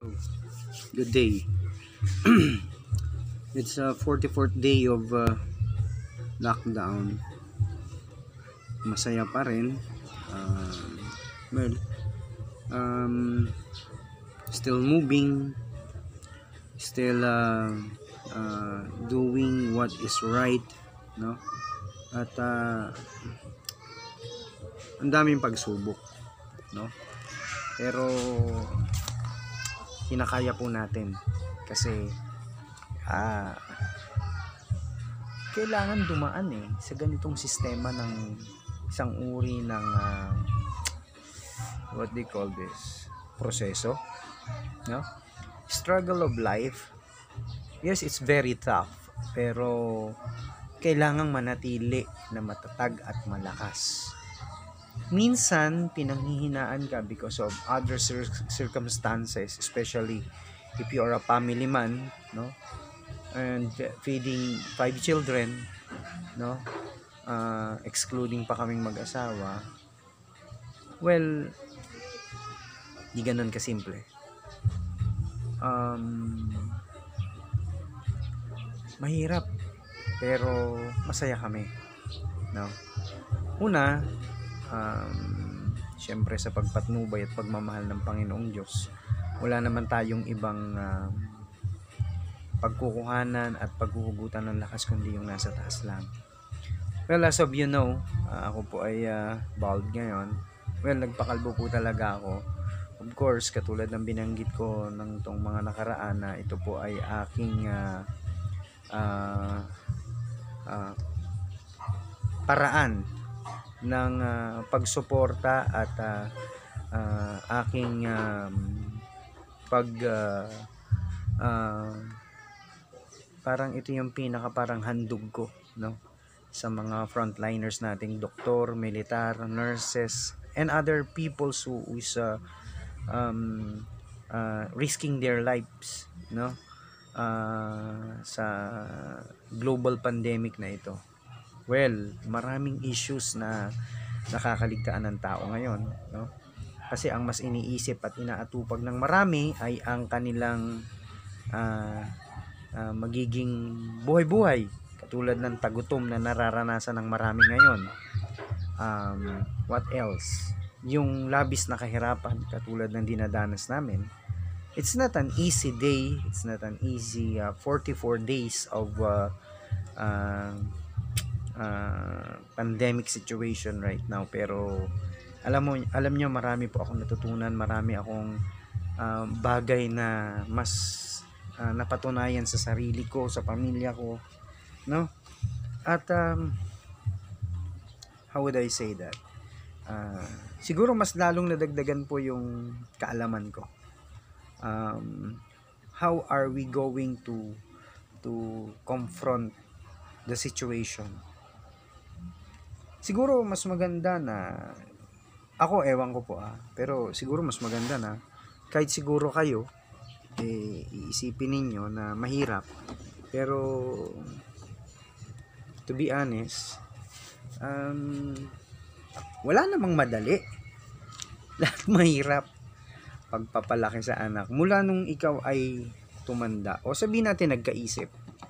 Good day. It's a 44th day of lockdown. Masaya pa rin. Well, still moving, still doing what is right, no? At ang daming pagsubok, no? Pero kinakaya po natin kasi kailangan dumaan sa ganitong sistema ng isang uri ng what they call this, proseso, no? Struggle of life. Yes, it's very tough, pero kailangang manatili na matatag at malakas. Minsan pinanghihinaan ka because of other circumstances, especially if you are a family man, no, and feeding 5 children, no, excluding pa kaming mag-asawa. Well, di ganun kasimple. Mahirap, pero masaya kami, no. Una, syempre sa pagpatnubay at pagmamahal ng Panginoong Diyos, wala naman tayong ibang pagkukuhanan at paghuhugutan ng lakas kundi yung nasa taas lang. Well, as of you know, ako po ay bald ngayon. Well, nagpakalbo po talaga ako. Of course, katulad ng binanggit ko ng tong mga nakaraan na ito po ay aking paraan ng pagsuporta at aking parang ito yung pinaka parang handog ko, no, sa mga frontliners nating doktor, militar, nurses, and other people who is risking their lives, no, sa global pandemic na ito. Well, maraming issues na nakakaligtaan ng tao ngayon, no? Kasi ang mas iniisip at inaatupag ng marami ay ang kanilang magiging buhay-buhay, katulad ng tagutom na nararanasan ng marami ngayon. What else? Yung labis na kahirapan katulad ng dinadanas namin. It's not an easy day, it's not an easy 44 days of pandemic situation right now, pero alam nyo, marami po akong natutunan, marami akong bagay na mas napatunayan sa sarili ko, sa pamilya ko, no? At how would I say that, siguro mas lalong nadagdagan po yung kaalaman ko. How are we going to confront the situation? Siguro mas maganda na ako, ewan ko po pero siguro mas maganda na kahit siguro kayo iisipin ninyo na mahirap, pero to be honest, wala namang madali. Lahat mahirap. Pagpapalaki sa anak mula nung ikaw ay tumanda, o sabihin natin nagkaisip,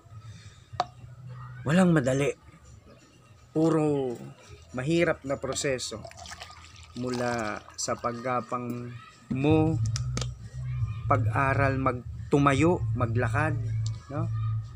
walang madali. Puro mahirap na proseso mula sa paggapang mo, pag-aral, magtumayo, maglakad, no?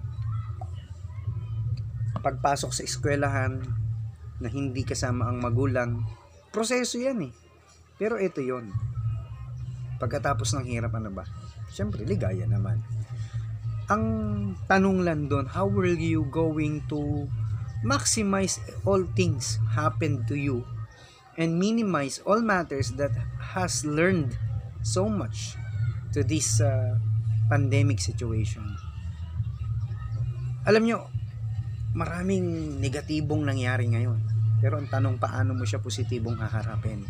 Pagpasok sa eskwelahan na hindi kasama ang magulang, proseso yan pero ito yon. Pagkatapos ng hirap, ano ba? Siyempre, ligaya naman. Ang tanong lang doon, how will you going to maximize all things happen to you and minimize all matters that has learned so much to this pandemic situation? Alam nyo, maraming negatibong nangyari ngayon, pero ang tanong, paano mo siya positibong haharapin?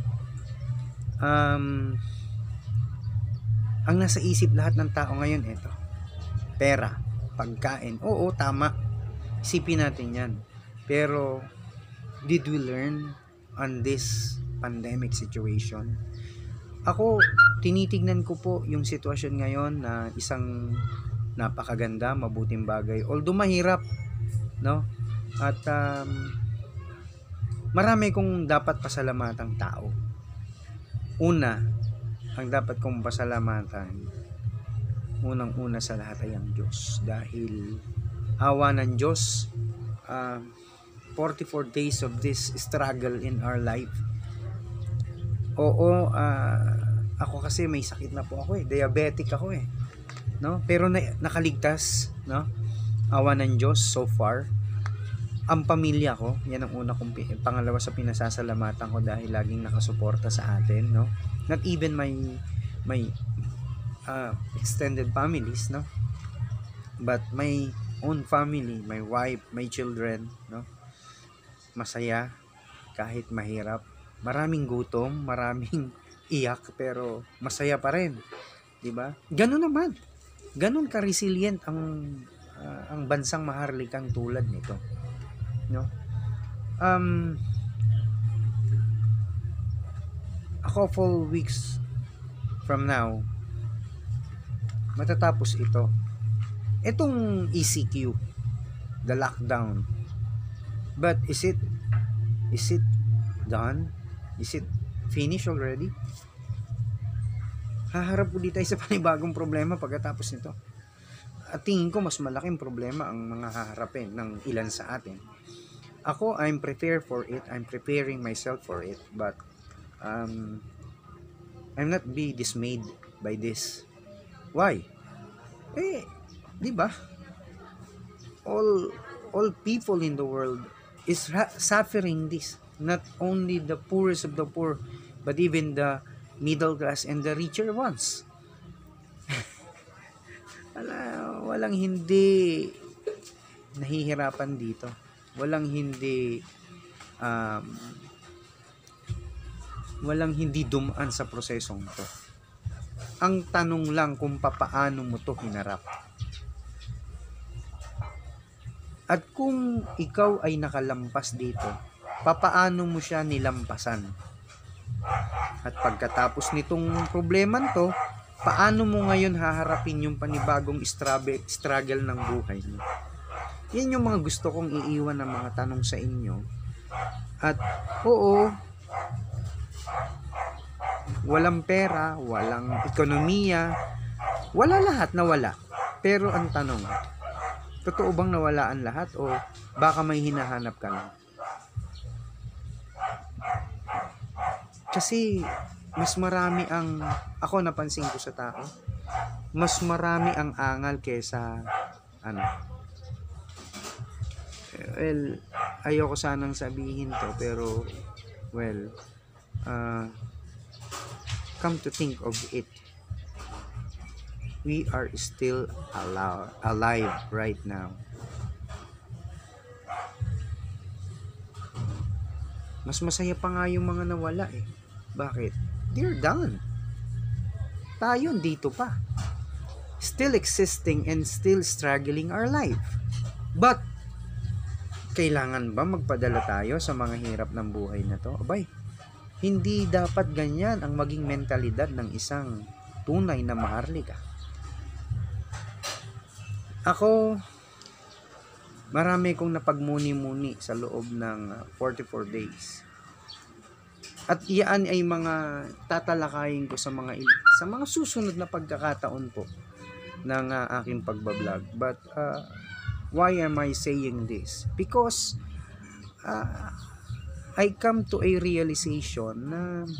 Ang nasa isip lahat ng tao ngayon, ito, pera, pagkain. Oo, tama, isipin natin yan. Pero did we learn on this pandemic situation? Ako, tinitignan ko po yung sitwasyon ngayon na isang napakaganda, mabuting bagay. Although mahirap, no? At marami kong dapat pasalamatan tao. Una, ang dapat kong pasalamatan, unang-una sa lahat ay ang Diyos. Dahil awa ng Diyos, 44 days of this struggle in our life. Oo, ako kasi may sakit na po ako diabetic ako no? Pero nakaligtas, no? Awa ng Diyos so far. Ang pamilya ko, yan ang una kong pangalawa sa pinasasalamatan ko dahil laging nakasuporta sa atin, no? Not even my extended families, no? But my own family, my wife, my children, no? Masaya kahit mahirap. Maraming gutom, maraming iyak, pero masaya pa rin, 'di ba? Ganun naman. Ganun ka resilient ang bansang maharlikang tulad nito, no? A couple weeks from now, matatapos itong ECQ, the lockdown. But is it done? Is it finished already? Haharap ulit tayo sa panibagong problema pagkatapos nito. At tingin ko mas malaking problema ang mga haharapin ng ilan sa atin. Ako, I'm prepared for it. I'm preparing myself for it. But I'm not be dismayed by this. Why? Di ba? All people in the world is suffering this. Not only the poorest of the poor, but even the middle class and the richer ones. Walang hindi nahihirapan dito. Walang hindi dumaan sa prosesong to. Ang tanong lang kung papaano mo to hinarap. At kung ikaw ay nakalampas dito, papaano mo siya nilampasan? At pagkatapos nitong probleman to, paano mo ngayon haharapin yung panibagong struggle ng buhay mo? Yan yung mga gusto kong iiwan ng mga tanong sa inyo. At oo, walang pera, walang ekonomiya, wala lahat, nawala. Pero ang tanong, totoo bang nawala ang lahat o baka may hinahanap ka lang? Kasi mas marami ako napansin ko sa tao, mas marami ang angal kesa well, ayoko sanang sabihin to, pero well, come to think of it, we are still alive right now. Mas masaya pa nga yung mga nawala Bakit? They're done. Tayo dito pa. Still existing and still struggling our life. But, kailangan ba magpadala tayo sa mga hirap ng buhay na to? Abay, hindi dapat ganyan ang maging mentalidad ng isang tunay na maharlika. Ako, marami kong napagmuni-muni sa loob ng 44 days. At iyan ay mga tatalakayin ko sa mga susunod na pagkakataon po ng aking pagbablog. But why am I saying this? Because I come to a realization na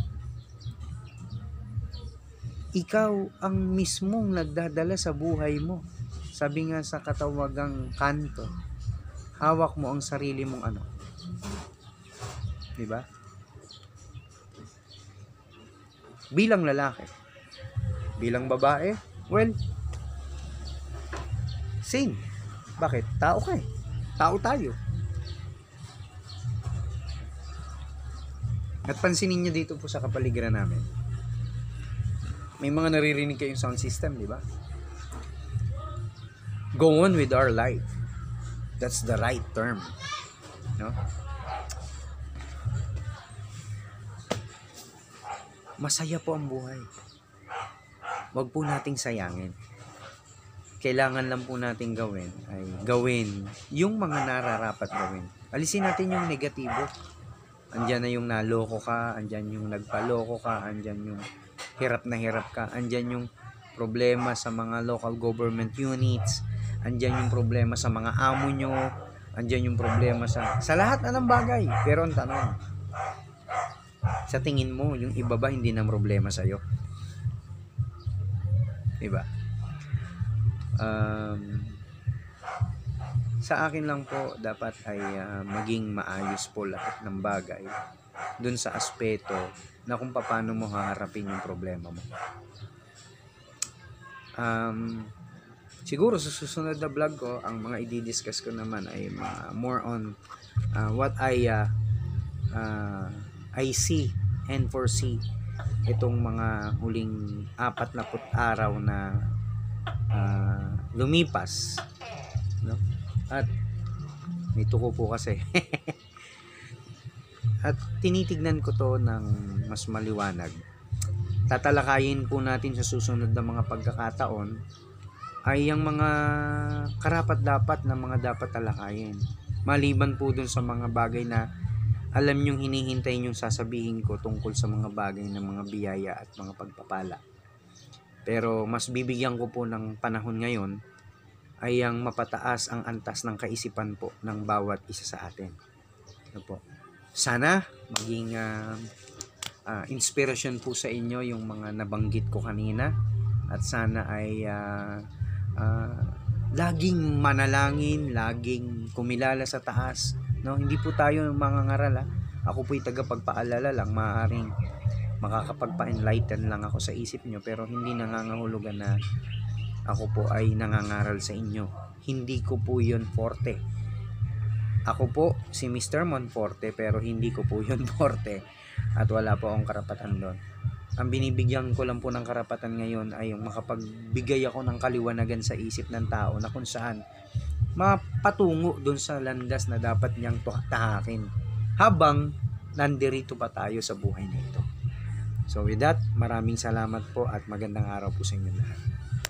ikaw ang mismong nagdadala sa buhay mo. Sabi nga sa katawagang kanto, hawak mo ang sarili mong diba? Bilang lalaki, bilang babae, well, same. Bakit? Tao ka Tao tayo. At pansinin nyo dito po sa kapaligiran namin, may mga naririnig kayong sound system, di ba? Go on with our life. That's the right term, no? Masaya po ang buhay. wag po nating sayangin. Kailangan lang po nating gawin ay gawin yung mga nararapat gawin. Alisin natin yung negatibo. Andyan na yung naloko ka, andyan yung nagpaloko ka, andyan yung hirap na hirap ka, andyan yung problema sa mga local government units, andyan yung problema sa mga amo nyo, andyan yung problema sa lahat na ng bagay. Pero ang tanong, sa tingin mo, yung iba ba hindi na problema sa'yo? Diba? Sa akin lang po, dapat ay maging maayos po lahat ng bagay dun sa aspeto na kung paano mo haharapin yung problema mo. Siguro sa susunod na vlog ko, ang mga i-discuss ko naman ay more on what I see and foresee itong mga huling 40 araw na lumipas, no? At may tuko po kasi at tinitignan ko to ng mas maliwanag. Tatalakayin po natin sa susunod na mga pagkakataon ay ang mga karapat-dapat na mga dapat talakayin, maliban po dun sa mga bagay na alam nyong hinihintay nyong sasabihin ko tungkol sa mga bagay ng mga biyaya at mga pagpapala. Pero mas bibigyan ko po ng panahon ngayon ay ang mapataas ang antas ng kaisipan po ng bawat isa sa atin. Ano po? Sana maging inspirasyon po sa inyo yung mga nabanggit ko kanina, at sana ay laging manalangin, laging kumilala sa taas, no? Hindi po tayo mangangaral, ako po'y tagapagpaalala lang, maaaring makakapagpa-enlighten lang ako sa isip nyo, pero hindi nangangahulugan na ako po ay nangangaral sa inyo. Hindi ko po yun forte. Ako po si Mr. Monforte, pero hindi ko po yun forte at wala po akong karapatan doon. Ang binibigyan ko lang po ng karapatan ngayon ay yung makapagbigay ako ng kaliwanagan sa isip ng tao na kung saan mapatungo doon sa landas na dapat niyang tahakin habang nandirito pa tayo sa buhay na ito. So with that, maraming salamat po at magandang araw po sa inyo lahat.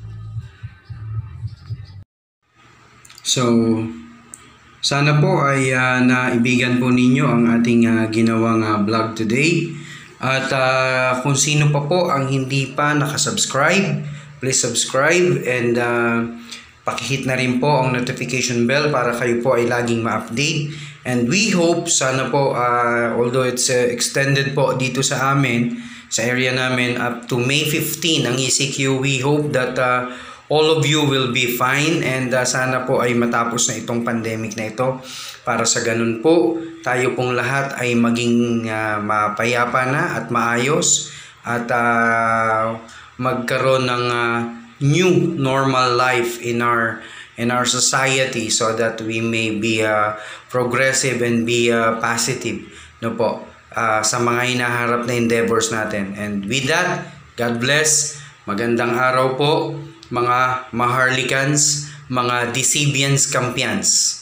So, sana po ay naibigan po ninyo ang ating ginawang vlog today. At kung sino pa po ang hindi pa nakasubscribe, please subscribe and pakihit na rin po ang notification bell para kayo po ay laging ma-update. And we hope, sana po, although it's extended po dito sa amin, sa area namin, up to May 15 ang ECQ, we hope that all of you will be fine and sana po ay matapos na itong pandemic na ito para sa ganun po tayo pong lahat ay maging mapayapa na at maayos at magkaroon ng new normal life in our society so that we may be progressive and be positive, no po, sa mga hinaharap na endeavors natin. And with that, God bless, magandang araw po mga Maharlikans, mga Decibians Campians.